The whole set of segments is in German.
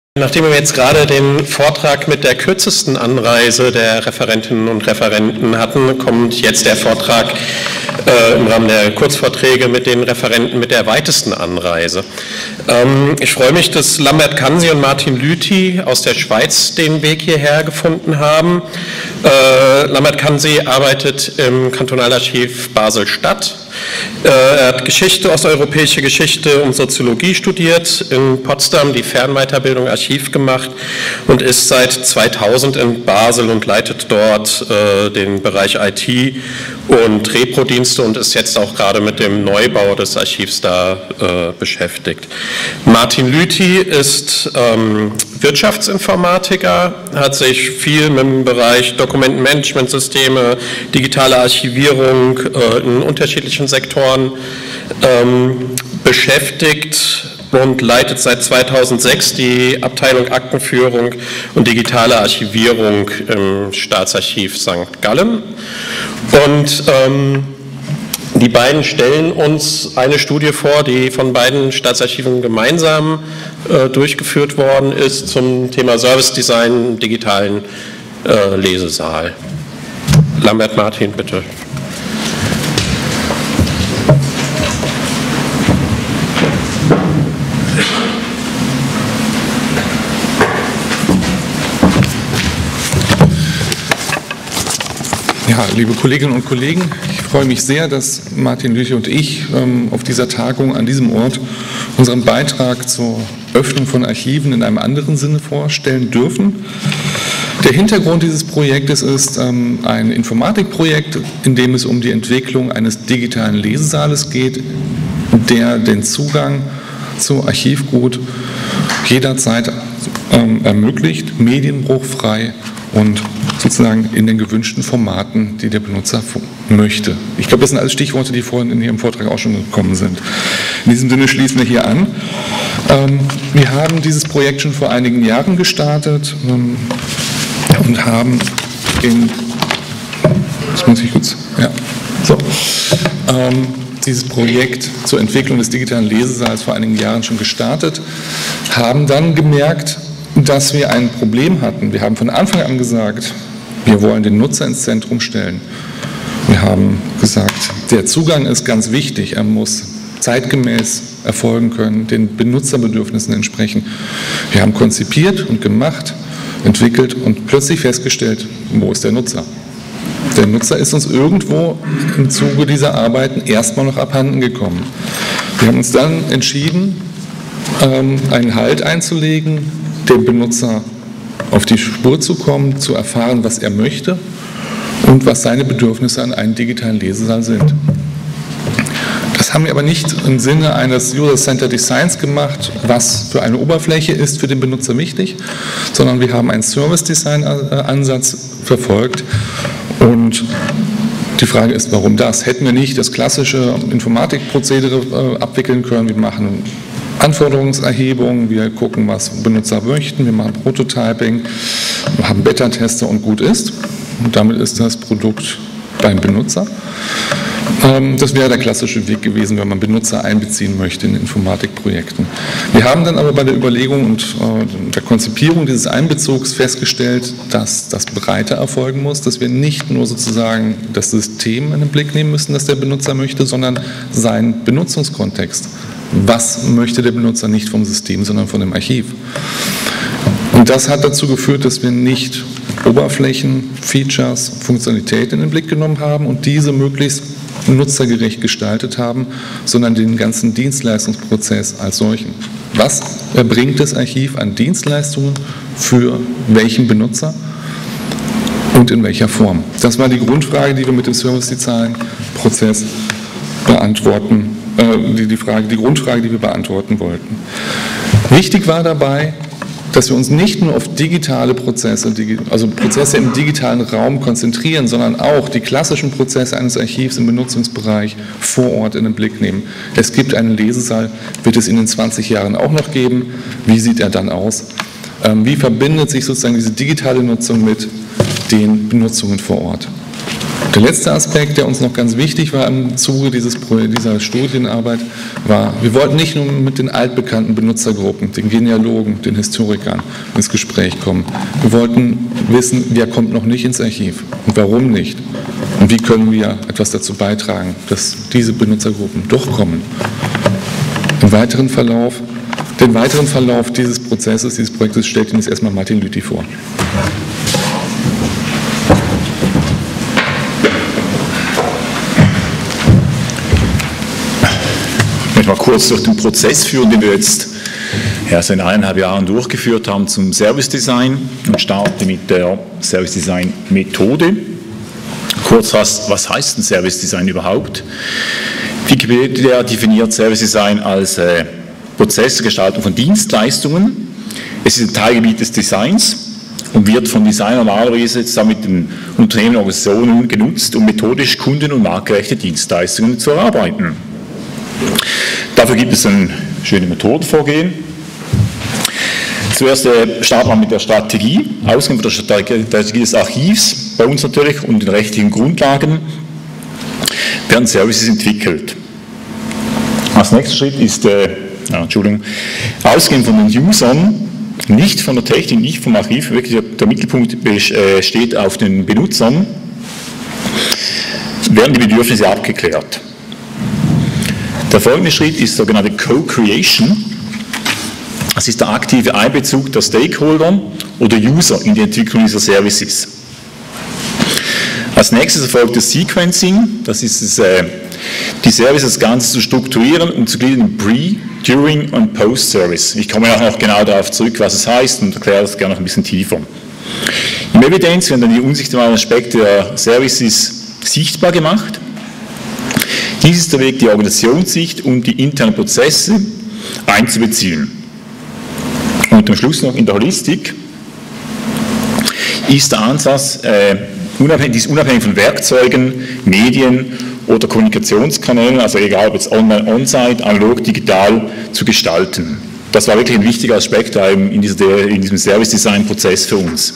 Nachdem wir jetzt gerade den Vortrag mit der kürzesten Anreise der Referentinnen und Referenten hatten, kommt jetzt der Vortrag im Rahmen der Kurzvorträge mit den Referenten mit der weitesten Anreise. Ich freue mich, dass Lambert Kansi und Martin Lüthi aus der Schweiz den Weg hierher gefunden haben. Lambert Kansi arbeitet im Kantonalarchiv Basel-Stadt. Er hat Geschichte, osteuropäische Geschichte und Soziologie studiert, in Potsdam die Fernweiterbildung Archiv gemacht und ist seit 2000 in Basel und leitet dort den Bereich IT und Reprodienste und ist jetzt auch gerade mit dem Neubau des Archivs da beschäftigt. Martin Lüthi ist Wirtschaftsinformatiker, hat sich viel mit dem Bereich Dokumentenmanagementsysteme, digitale Archivierung in unterschiedlichen Sektoren beschäftigt und leitet seit 2006 die Abteilung Aktenführung und digitale Archivierung im Staatsarchiv St. Gallen. Und die beiden stellen uns eine Studie vor, die von beiden Staatsarchiven gemeinsam durchgeführt worden ist zum Thema Service Design im digitalen Lesesaal. Lambert, Martin, bitte. Ja, liebe Kolleginnen und Kollegen, ich freue mich sehr, dass Martin Lüthi und ich auf dieser Tagung an diesem Ort unseren Beitrag zur Öffnung von Archiven in einem anderen Sinne vorstellen dürfen. Der Hintergrund dieses Projektes ist ein Informatikprojekt, in dem es um die Entwicklung eines digitalen Lesesaales geht, der den Zugang zu Archivgut jederzeit ermöglicht, medienbruchfrei und sozusagen in den gewünschten Formaten, die der Benutzer möchte. Ich glaube, das sind alles Stichworte, die vorhin in Ihrem Vortrag auch schon gekommen sind. In diesem Sinne schließen wir hier an. Wir haben dieses Projekt schon vor einigen Jahren gestartet und haben dieses Projekt zur Entwicklung des digitalen Lesesaals vor einigen Jahren schon gestartet, haben dann gemerkt, dass wir ein Problem hatten. Wir haben von Anfang an gesagt, wir wollen den Nutzer ins Zentrum stellen. Wir haben gesagt, der Zugang ist ganz wichtig. Er muss zeitgemäß erfolgen können, den Benutzerbedürfnissen entsprechen. Wir haben konzipiert und gemacht, entwickelt und plötzlich festgestellt, wo ist der Nutzer? Der Nutzer ist uns irgendwo im Zuge dieser Arbeiten erstmal noch abhanden gekommen. Wir haben uns dann entschieden, einen Halt einzulegen, dem Benutzer auf die Spur zu kommen, zu erfahren, was er möchte und was seine Bedürfnisse an einen digitalen Lesesaal sind. Das haben wir aber nicht im Sinne eines User-Centered Designs gemacht, was für eine Oberfläche ist für den Benutzer wichtig, sondern wir haben einen Service-Design-Ansatz verfolgt und die Frage ist, warum das? Hätten wir nicht das klassische Informatikprozedere abwickeln können, wir machen Anforderungserhebung, wir gucken, was Benutzer möchten, wir machen Prototyping, wir haben Beta-Tester und gut ist. Und damit ist das Produkt beim Benutzer. Das wäre der klassische Weg gewesen, wenn man Benutzer einbeziehen möchte in Informatikprojekten. Wir haben dann aber bei der Überlegung und der Konzipierung dieses Einbezugs festgestellt, dass das breiter erfolgen muss, dass wir nicht nur sozusagen das System in den Blick nehmen müssen, das der Benutzer möchte, sondern seinen Benutzungskontext. Was möchte der Benutzer nicht vom System, sondern von dem Archiv? Und das hat dazu geführt, dass wir nicht Oberflächen, Features, Funktionalitäten in den Blick genommen haben und diese möglichst nutzergerecht gestaltet haben, sondern den ganzen Dienstleistungsprozess als solchen. Was erbringt das Archiv an Dienstleistungen für welchen Benutzer und in welcher Form? Das war die Grundfrage, die wir mit dem Service-Design-Prozess beantworten. Die Grundfrage, die wir beantworten wollten. Wichtig war dabei, dass wir uns nicht nur auf digitale Prozesse, also Prozesse im digitalen Raum konzentrieren, sondern auch die klassischen Prozesse eines Archivs im Benutzungsbereich vor Ort in den Blick nehmen. Es gibt einen Lesesaal, wird es in den 20 Jahren auch noch geben. Wie sieht er dann aus? Wie verbindet sich sozusagen diese digitale Nutzung mit den Benutzungen vor Ort? Der letzte Aspekt, der uns noch ganz wichtig war im Zuge dieser Studienarbeit, war, wir wollten nicht nur mit den altbekannten Benutzergruppen, den Genealogen, den Historikern ins Gespräch kommen. Wir wollten wissen, wer kommt noch nicht ins Archiv und warum nicht. Und wie können wir etwas dazu beitragen, dass diese Benutzergruppen durchkommen. Den weiteren Verlauf dieses Prozesses, dieses Projektes stellt Ihnen jetzt erstmal Martin Lüthi vor. Ich möchte mal kurz durch den Prozess führen, den wir jetzt seit 1,5 Jahren durchgeführt haben zum Service Design und starte mit der Service Design Methode. Kurz, was heißt ein Service Design überhaupt? Wikipedia definiert Service Design als Prozess der Gestaltung von Dienstleistungen. Es ist ein Teilgebiet des Designs und wird von Designern normalerweise zusammen mit den Unternehmen und Organisationen genutzt, um methodisch kunden- und marktgerechte Dienstleistungen zu erarbeiten. Dafür gibt es ein schönes Methodenvorgehen. Zuerst startet man mit der Strategie, ausgehend von der Strategie des Archivs, bei uns natürlich, und den rechtlichen Grundlagen werden Services entwickelt. Als nächster Schritt ist, ausgehend von den Usern, nicht von der Technik, nicht vom Archiv, wirklich der Mittelpunkt steht auf den Benutzern, werden die Bedürfnisse abgeklärt. Der folgende Schritt ist sogenannte Co-Creation. Das ist der aktive Einbezug der Stakeholder oder User in die Entwicklung dieser Services. Als nächstes erfolgt das Sequencing, das ist es, die Services das Ganze zu strukturieren und zu gliedern in Pre-, During- und Post-Service. Ich komme auch noch genau darauf zurück, was es heißt, und erkläre das gerne noch ein bisschen tiefer. Im Evidenz werden dann die unsichtbaren Aspekte der Services sichtbar gemacht. Dies ist der Weg, die Organisationssicht und die internen Prozesse einzubeziehen. Und am Schluss noch in der Holistik ist der Ansatz, unabhängig von Werkzeugen, Medien oder Kommunikationskanälen, also egal ob jetzt online, on-site, analog, digital, zu gestalten. Das war wirklich ein wichtiger Aspekt in diesem Service-Design-Prozess für uns.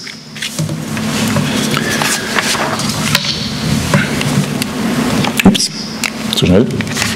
Ups, zu schnell.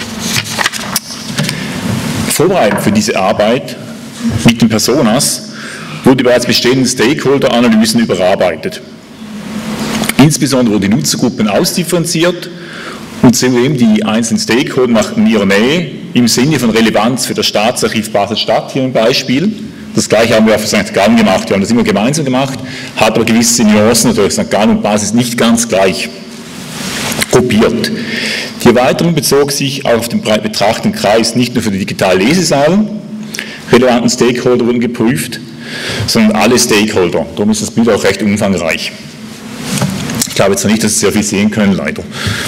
Vorbereitend für diese Arbeit mit den Personas wurde bereits bestehende Stakeholder-Analysen überarbeitet. Insbesondere wurden die Nutzergruppen ausdifferenziert und zudem die einzelnen Stakeholder nach ihrer Nähe im Sinne von Relevanz für das Staatsarchiv Basel-Stadt, hier ein Beispiel. Das Gleiche haben wir auch für St. Gallen gemacht. Wir haben das immer gemeinsam gemacht, hat aber gewisse Nuancen natürlich. St. Gallen und Basel ist nicht ganz gleich gruppiert. Die Erweiterung bezog sich auf den breit betrachteten Kreis nicht nur für die digitale Lesesaal, relevanten Stakeholder wurden geprüft, sondern alle Stakeholder. Darum ist das Bild auch recht umfangreich. Ich glaube jetzt noch nicht, dass Sie sehr viel sehen können, leider.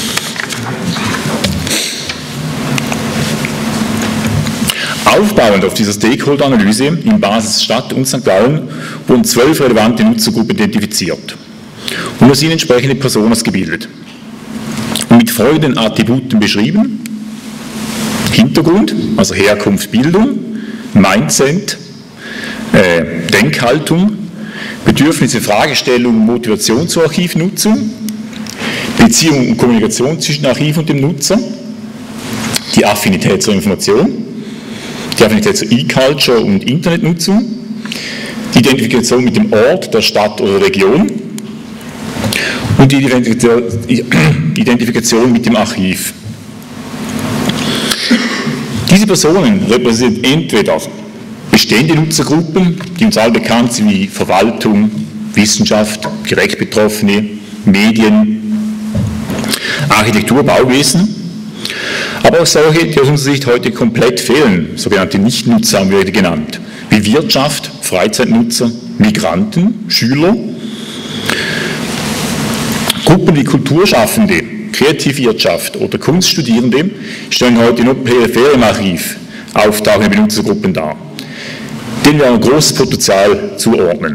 Aufbauend auf dieser Stakeholder-Analyse in Basel-Stadt und St. Gallen wurden 12 relevante Nutzergruppen identifiziert und aus ihnen entsprechende Personas gebildet und mit folgenden Attributen beschrieben: Hintergrund, also Herkunft, Bildung, Mindset, Denkhaltung, Bedürfnisse, Fragestellung, Motivation zur Archivnutzung, Beziehung und Kommunikation zwischen Archiv und dem Nutzer, die Affinität zur Information, die Affinität zur E-Culture und Internetnutzung, die Identifikation mit dem Ort, der Stadt oder Region und die Identifikation mit dem Archiv. Diese Personen repräsentieren entweder bestehende Nutzergruppen, die uns alle bekannt sind, wie Verwaltung, Wissenschaft, direkt Betroffene, Medien, Architektur, Bauwesen, aber auch solche, die aus unserer Sicht heute komplett fehlen, sogenannte Nichtnutzer haben wir heute genannt, wie Wirtschaft, Freizeitnutzer, Migranten, Schüler, Gruppen wie Kulturschaffende, Kreativwirtschaft oder Kunststudierende stellen heute nur peripher im Archiv auftauchende Benutzergruppen dar, denen wir ein großes Potenzial zuordnen.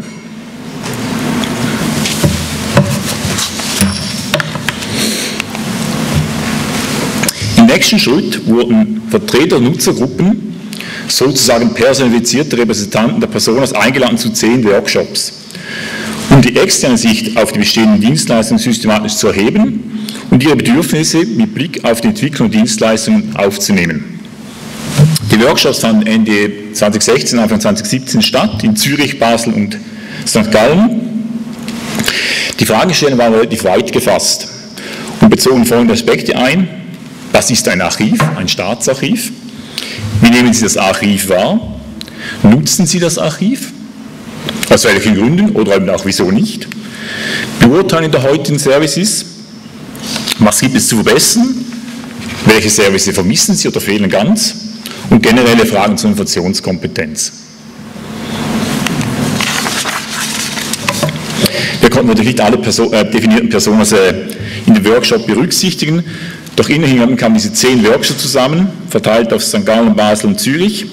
Im nächsten Schritt wurden Vertreter der Nutzergruppen, sozusagen personifizierte Repräsentanten der Personas, eingeladen zu 10 Workshops, um die externe Sicht auf die bestehenden Dienstleistungen systematisch zu erheben und ihre Bedürfnisse mit Blick auf die Entwicklung und Dienstleistungen aufzunehmen. Die Workshops fanden Ende 2016, Anfang 2017 statt, in Zürich, Basel und St. Gallen. Die Fragestellungen waren relativ weit gefasst und bezogen folgende Aspekte ein. Was ist ein Archiv, ein Staatsarchiv? Wie nehmen Sie das Archiv wahr? Nutzen Sie das Archiv? Aus welchen Gründen oder eben auch wieso nicht? Beurteilen der heutigen Services? Was gibt es zu verbessern? Welche Services vermissen Sie oder fehlen ganz? Und generelle Fragen zur Informationskompetenz. Wir konnten natürlich nicht alle definierten Personen in dem Workshop berücksichtigen, doch immerhin kamen diese 10 Workshops zusammen, verteilt auf St. Gallen, Basel und Zürich,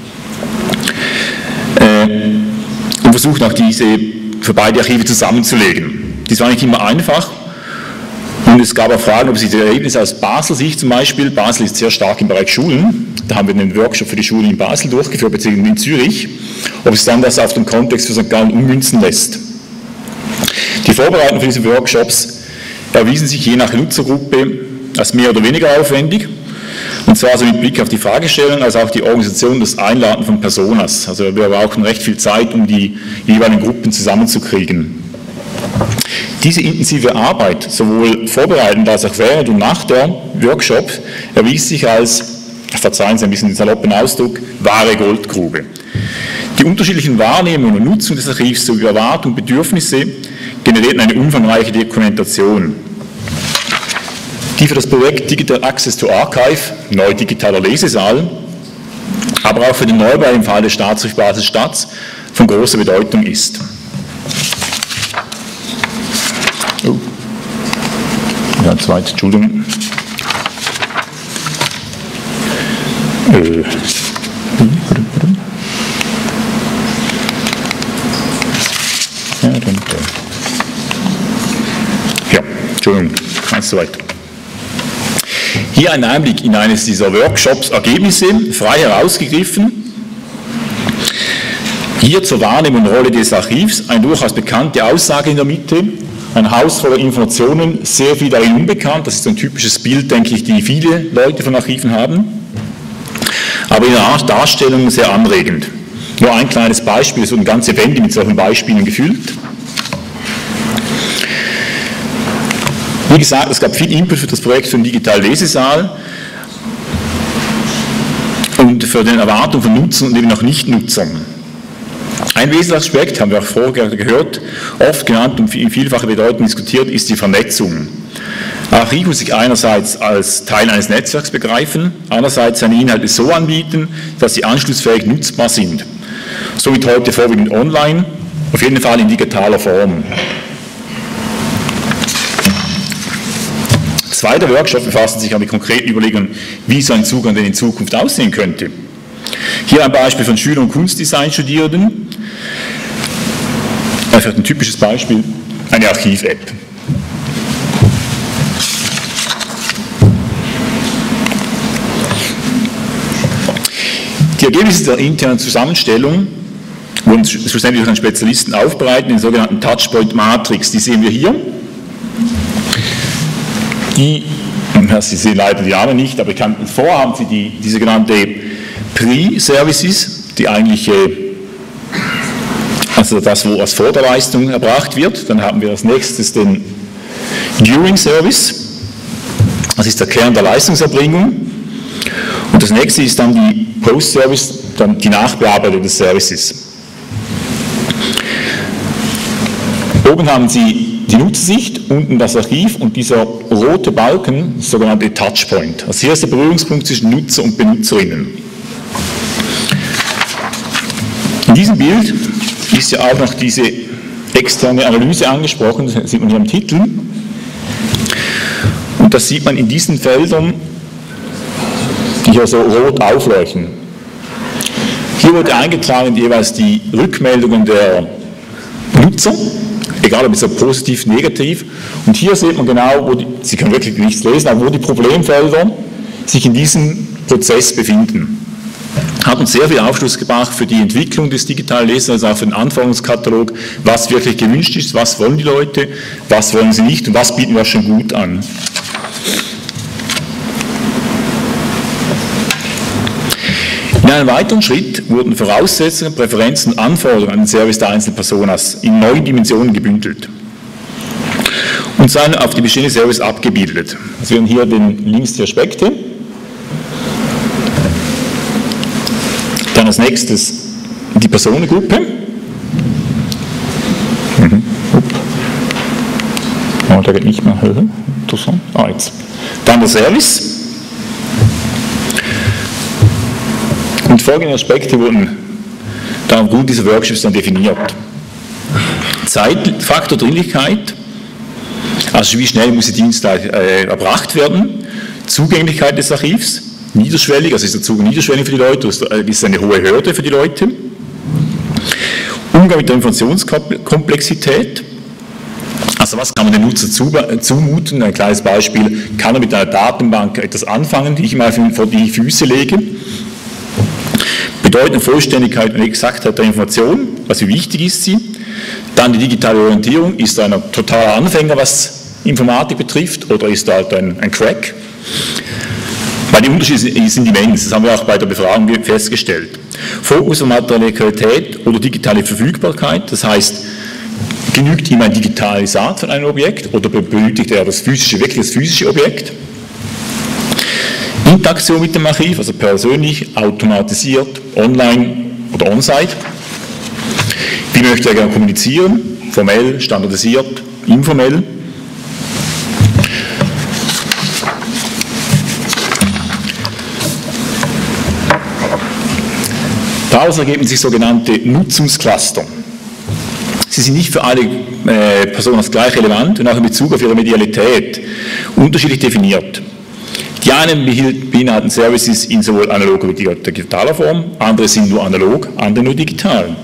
und versuchten auch diese für beide Archive zusammenzulegen. Dies war nicht immer einfach. Und es gab auch Fragen, ob sich die Ergebnisse aus Basel Sicht zum Beispiel, Basel ist sehr stark im Bereich Schulen, da haben wir einen Workshop für die Schulen in Basel durchgeführt, beziehungsweise in Zürich, ob es dann das auf den Kontext für St. Gallen ummünzen lässt. Die Vorbereitungen für diese Workshops erwiesen sich je nach Nutzergruppe als mehr oder weniger aufwendig, und zwar also mit Blick auf die Fragestellung, als auch die Organisation des Einladen von Personas. Also wir brauchen recht viel Zeit, um die jeweiligen Gruppen zusammenzukriegen. Diese intensive Arbeit, sowohl vorbereitend als auch während und nach der Workshop, erwies sich als, verzeihen Sie ein bisschen den saloppen Ausdruck, wahre Goldgrube. Die unterschiedlichen Wahrnehmungen und Nutzung des Archivs sowie Erwartungen und Bedürfnisse generierten eine umfangreiche Dokumentation. Die für das Projekt Digital Access to Archive, neu digitaler Lesesaal, aber auch für den Neubau im Fall des Staatsarchivs Basel-Stadt von großer Bedeutung ist. Oh. Ja, zweit, Entschuldigung. Ja, Entschuldigung, eins zu weit. Hier ein Einblick in eines dieser Workshops, Ergebnisse, frei herausgegriffen. Hier zur Wahrnehmung und Rolle des Archivs, eine durchaus bekannte Aussage in der Mitte, ein Haus voller Informationen, sehr viel darin unbekannt, das ist ein typisches Bild, denke ich, die viele Leute von Archiven haben, aber in der Art Darstellung sehr anregend. Nur ein kleines Beispiel, es wurden ganze Wände mit solchen Beispielen gefüllt. Wie gesagt, es gab viel Input für das Projekt für den digitalen Lesesaal und für den Erwartungen von Nutzern und eben auch Nichtnutzern. Ein wesentlicher Aspekt, haben wir auch vorher gehört, oft genannt und in vielfacher Bedeutung diskutiert, ist die Vernetzung. Archiv muss sich einerseits als Teil eines Netzwerks begreifen, andererseits seine Inhalte so anbieten, dass sie anschlussfähig nutzbar sind. Somit heute vorwiegend online, auf jeden Fall in digitaler Form. Zweiter Workshop befasst sich an die konkreten Überlegungen, wie so ein Zugang denn in Zukunft aussehen könnte. Hier ein Beispiel von Schüler- und Kunstdesign-Studierenden. Vielleicht ein typisches Beispiel, eine Archiv-App. Die Ergebnisse der internen Zusammenstellung wurden schlussendlich durch einen Spezialisten aufbereitet, den sogenannten Touchpoint-Matrix. Die sehen wir hier. Sie sehen leider die Namen nicht, aber vorher haben Sie die sogenannte Pre-Services, die eigentliche, also das, wo als Vorderleistung erbracht wird. Dann haben wir als nächstes den During-Service, das ist der Kern der Leistungserbringung. Und das nächste ist dann die Post-Service, dann die Nachbearbeitung des Services. Oben haben Sie die Nutzersicht, unten das Archiv und dieser rote Balken, das sogenannte Touchpoint. Also hier ist der Berührungspunkt zwischen Nutzer und Benutzerinnen. In diesem Bild ist ja auch noch diese externe Analyse angesprochen, das sieht man hier im Titel. Und das sieht man in diesen Feldern, die hier so rot aufleuchten. Hier wurde eingetragen jeweils die Rückmeldungen der Nutzer, egal ob es so positiv, negativ. Und hier sieht man genau, Sie können wirklich nichts lesen, aber wo die Problemfelder sich in diesem Prozess befinden. hat uns sehr viel Aufschluss gebracht für die Entwicklung des digitalen Lesesaals, auch für den Anforderungskatalog, was wirklich gewünscht ist, was wollen die Leute, was wollen sie nicht und was bieten wir schon gut an. In einem weiteren Schritt wurden Voraussetzungen, Präferenzen und Anforderungen an den Service der einzelnen Personas in 9 Dimensionen gebündelt und seien auf die bestehende Service abgebildet. Sie haben hier links die Aspekte. Dann als nächstes die Personengruppe. Oh, der geht nicht mehr höher. Interessant. Jetzt. Dann der Service. Und folgende Aspekte wurden dann aufgrund dieser Workshops dann definiert. Zeitfaktor Dringlichkeit, also wie schnell muss die Dienstleistung erbracht werden, Zugänglichkeit des Archivs, niederschwellig, also ist der Zugang niederschwellig für die Leute, ist eine hohe Hürde für die Leute, Umgang mit der Informationskomplexität, also was kann man dem Nutzer zumuten, ein kleines Beispiel, kann er mit einer Datenbank etwas anfangen, die ich mal vor die Füße lege, bedeutende Vollständigkeit und Exaktheit der Information, also wie wichtig ist sie, dann die digitale Orientierung, ist er ein totaler Anfänger, was Informatik betrifft, oder ist er halt ein Crack? Weil die Unterschiede sind immens, das haben wir auch bei der Befragung festgestellt. Fokus auf materielle Qualität oder digitale Verfügbarkeit, das heißt, genügt ihm ein Digitalisat von einem Objekt oder benötigt er wirklich das physische Objekt? Interaktion mit dem Archiv, also persönlich, automatisiert, online oder on-site. Wie möchte er gerne kommunizieren? Formell, standardisiert, informell. Daraus ergeben sich sogenannte Nutzungscluster. Sie sind nicht für alle Personen gleich relevant und auch in Bezug auf ihre Medialität unterschiedlich definiert. Die einen beinhalten Services in sowohl analoger wie digitaler Form, andere sind nur analog, andere nur digital.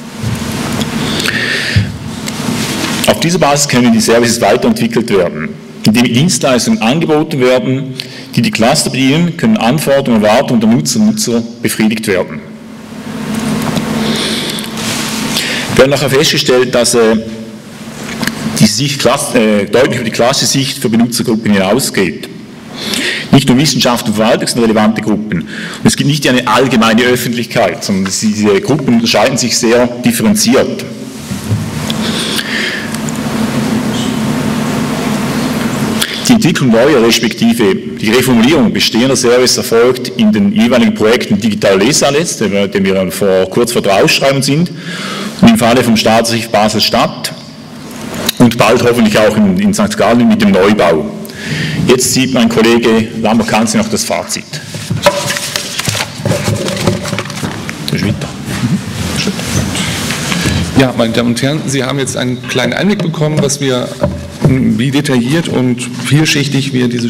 Auf dieser Basis können die Services weiterentwickelt werden. Indem Dienstleistungen angeboten werden, die die Cluster bedienen, können Anforderungen und Erwartungen der Nutzer und Nutzer befriedigt werden. Wir haben nachher festgestellt, dass die Sicht deutlich über die klassische Sicht für Benutzergruppen hinausgeht. Nicht nur Wissenschaft und Verwaltung sind relevante Gruppen. Und es gibt nicht eine allgemeine Öffentlichkeit, sondern diese Gruppen unterscheiden sich sehr differenziert. Die Entwicklung neuer, respektive die Reformulierung bestehender Services erfolgt in den jeweiligen Projekten Digital Lesesaal, dem wir kurz vor der Ausschreibung sind, und im Falle vom Staatsarchiv Basel-Stadt und bald hoffentlich auch in St. Gallen mit dem Neubau. Jetzt sieht mein Kollege Lambert-Kanzi noch das Fazit. Ja, meine Damen und Herren, Sie haben jetzt einen kleinen Einblick bekommen, wie detailliert und vielschichtig wir diesen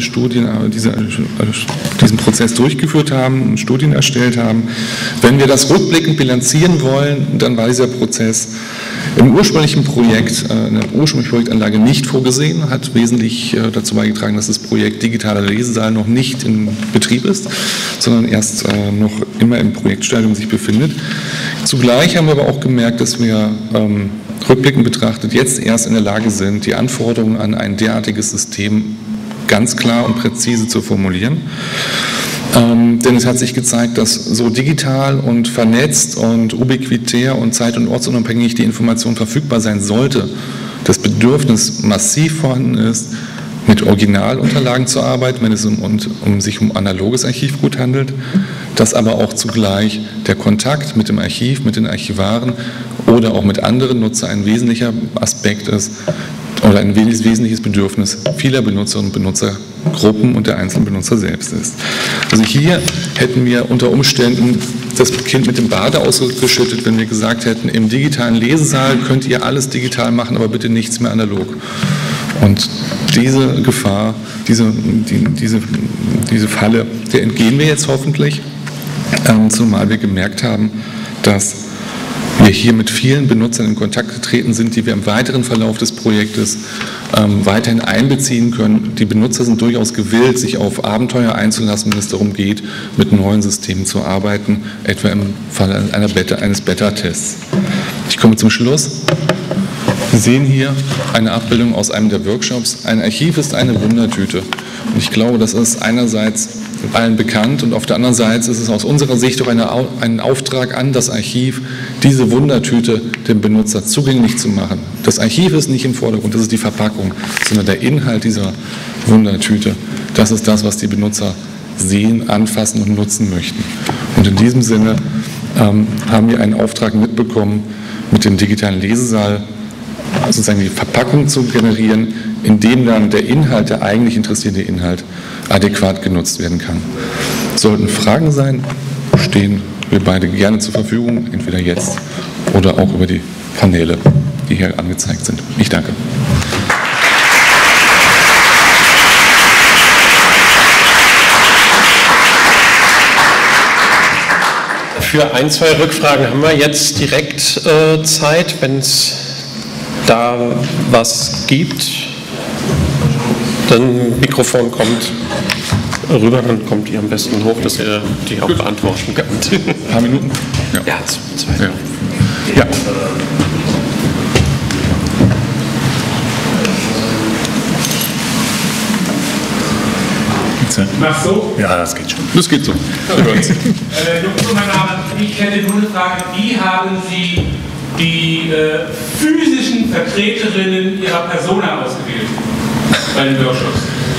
Prozess durchgeführt haben, Studien erstellt haben. Wenn wir das rückblickend bilanzieren wollen, dann war dieser Prozess im ursprünglichen Projekt, in der ursprünglichen Projektanlage nicht vorgesehen, hat wesentlich dazu beigetragen, dass das Projekt Digitaler Lesesaal noch nicht in Betrieb ist, sondern erst noch immer im Projektstadium sich befindet. Zugleich haben wir aber auch gemerkt, dass wir rückblickend betrachtet jetzt erst in der Lage sind, die Anforderungen an ein derartiges System ganz klar und präzise zu formulieren. Denn es hat sich gezeigt, dass so digital und vernetzt und ubiquitär und zeit- und ortsunabhängig die Information verfügbar sein sollte, das Bedürfnis massiv vorhanden ist, mit Originalunterlagen zu arbeiten, wenn es sich um analoges Archivgut handelt, dass aber auch zugleich der Kontakt mit dem Archiv, mit den Archivaren oder auch mit anderen Nutzern ein wesentlicher Aspekt ist oder ein wesentliches Bedürfnis vieler Benutzerinnen und Benutzergruppen und der einzelnen Benutzer selbst ist. Also hier hätten wir unter Umständen das Kind mit dem Bade ausgeschüttet, wenn wir gesagt hätten, im digitalen Lesesaal könnt ihr alles digital machen, aber bitte nichts mehr analog. Und diese Gefahr, diese Falle, der entgehen wir jetzt hoffentlich, zumal wir gemerkt haben, dass wir hier mit vielen Benutzern in Kontakt getreten sind, die wir im weiteren Verlauf des Projektes weiterhin einbeziehen können. Die Benutzer sind durchaus gewillt, sich auf Abenteuer einzulassen, wenn es darum geht, mit neuen Systemen zu arbeiten, etwa im Fall eines Beta-Tests. Ich komme zum Schluss. Sie sehen hier eine Abbildung aus einem der Workshops. Ein Archiv ist eine Wundertüte. Und ich glaube, das ist einerseits allen bekannt und auf der anderen Seite ist es aus unserer Sicht auch ein Auftrag an das Archiv, diese Wundertüte dem Benutzer zugänglich zu machen. Das Archiv ist nicht im Vordergrund, das ist die Verpackung, sondern der Inhalt dieser Wundertüte. Das ist das, was die Benutzer sehen, anfassen und nutzen möchten. Und in diesem Sinne haben wir einen Auftrag mitbekommen, mit dem digitalen Lesesaal sozusagen die Verpackung zu generieren, in dem dann der Inhalt, der eigentlich interessierte Inhalt, adäquat genutzt werden kann. Sollten Fragen sein, stehen wir beide gerne zur Verfügung, entweder jetzt oder auch über die Kanäle, die hier angezeigt sind. Ich danke. Für ein, zwei Rückfragen haben wir jetzt direkt Zeit, wenn es da was gibt. Dann Mikrofon kommt rüber, dann kommt ihr am besten hoch, dass ihr die auch beantworten könnt. Ein paar Minuten? Ja, zwei. Ja. Mach so? Ja, das geht schon. Das geht so. Jungs, mein Name, ich hätte nur eine Frage. Wie haben Sie die physischen Vertreterinnen Ihrer Persona ausgewählt bei den Workshops?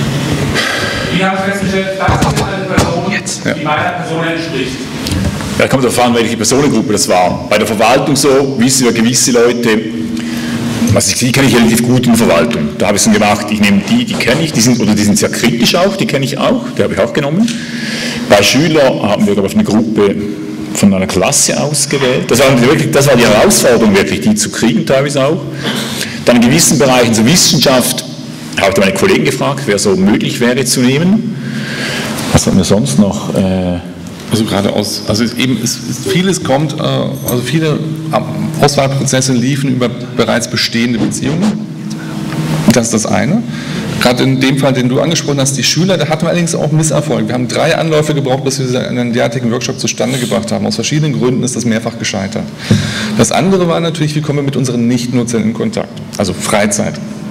Wie haben Sie festgestellt, das ist eine Person, die meiner Persona entspricht? Ja, kommt darauf an, welche Personengruppe das war. Bei der Verwaltung so, wissen wir gewisse Leute, die kenne ich relativ gut in der Verwaltung. Da habe ich es dann gemacht, ich nehme die kenne ich, die sind sehr kritisch auch, die kenne ich auch, die habe ich auch genommen. Bei Schülern haben wir, glaube ich, eine Gruppe von einer Klasse ausgewählt. Das war die Herausforderung wirklich, die zu kriegen teilweise auch. Dann in gewissen Bereichen zur Wissenschaft habe ich meine Kollegen gefragt, wer so möglich wäre zu nehmen. Was hatten wir sonst noch? Also gerade vieles kommt, also viele Auswahlprozesse liefen über bereits bestehende Beziehungen. Das ist das eine. Gerade in dem Fall, den du angesprochen hast, die Schüler, da hatten wir allerdings auch Misserfolg. Wir haben 3 Anläufe gebraucht, bis wir einen derartigen Workshop zustande gebracht haben. Aus verschiedenen Gründen ist das mehrfach gescheitert. Das andere war natürlich, wie kommen wir mit unseren Nichtnutzern in Kontakt? Also Freizeit.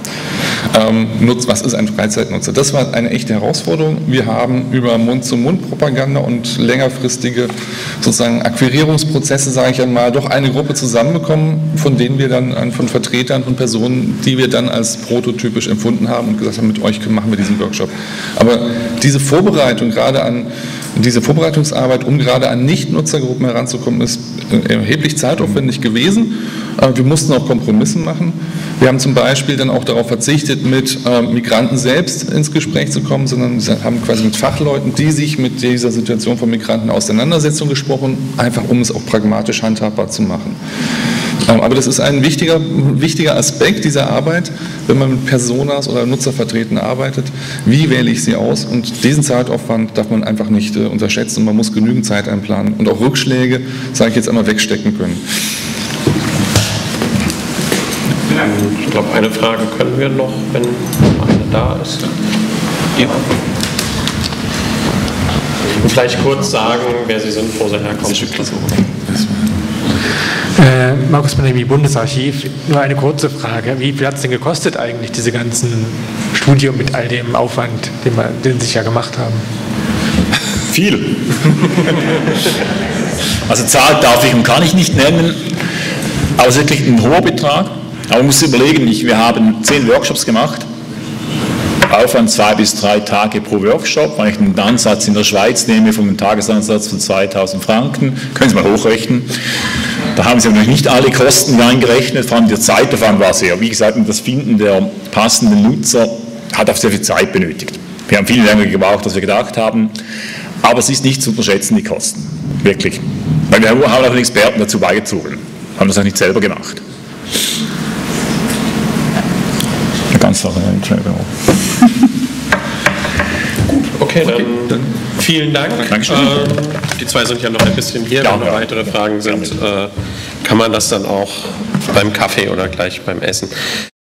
Was ist ein Freizeitnutzer? Das war eine echte Herausforderung. Wir haben über Mund-zu-Mund-Propaganda und längerfristige sozusagen Akquirierungsprozesse, sage ich einmal, doch eine Gruppe zusammenbekommen, von denen wir dann, von Vertretern, von Personen, die wir dann als prototypisch empfunden haben und gesagt haben, mit euch machen wir diesen Workshop. Aber diese Vorbereitung, diese Vorbereitungsarbeit, um gerade an Nicht-Nutzergruppen heranzukommen, ist erheblich zeitaufwendig gewesen. Wir mussten auch Kompromisse machen. Wir haben zum Beispiel dann auch darauf verzichtet, mit Migranten selbst ins Gespräch zu kommen, sondern wir haben quasi mit Fachleuten, die sich mit dieser Situation von Migranten auseinandersetzen, gesprochen, einfach um es auch pragmatisch handhabbar zu machen. Aber das ist ein wichtiger Aspekt dieser Arbeit, wenn man mit Personas oder Nutzervertretern arbeitet. Wie wähle ich sie aus? Und diesen Zeitaufwand darf man einfach nicht unterschätzen und man muss genügend Zeit einplanen und auch Rückschläge, sage ich jetzt einmal, wegstecken können. Ich glaube, eine Frage können wir noch, wenn eine da ist. Ja. Und vielleicht kurz sagen, wer Sie sind, wo Sie herkommen. Markus Benemi, Bundesarchiv. Nur eine kurze Frage. Wie viel hat es denn gekostet eigentlich, diese ganzen Studium mit all dem Aufwand, den Sie sich ja gemacht haben? Viel. Also Zahl darf ich und kann ich nicht nennen, aber es ist wirklich ein hoher Betrag. Aber man muss überlegen, wir haben 10 Workshops gemacht, Aufwand 2 bis 3 Tage pro Workshop. Wenn ich den Ansatz in der Schweiz nehme, von einem Tagesansatz von 2.000 Franken, können Sie mal hochrechnen. Da haben Sie natürlich nicht alle Kosten eingerechnet, vor allem der Zeitaufwand war sehr. Wie gesagt, das Finden der passenden Nutzer hat auch sehr viel Zeit benötigt. Wir haben viel länger gebraucht, als wir gedacht haben, aber es ist nicht zu unterschätzen, die Kosten, wirklich. Weil wir haben auch einen Experten dazu beigezogen, haben das auch nicht selber gemacht. Ganz Sache, Gut, okay, dann vielen Dank. Dankeschön. die zwei sind ja noch ein bisschen hier. Ja, wenn noch ja. weitere Fragen sind, kann man das dann auch beim Kaffee oder gleich beim Essen.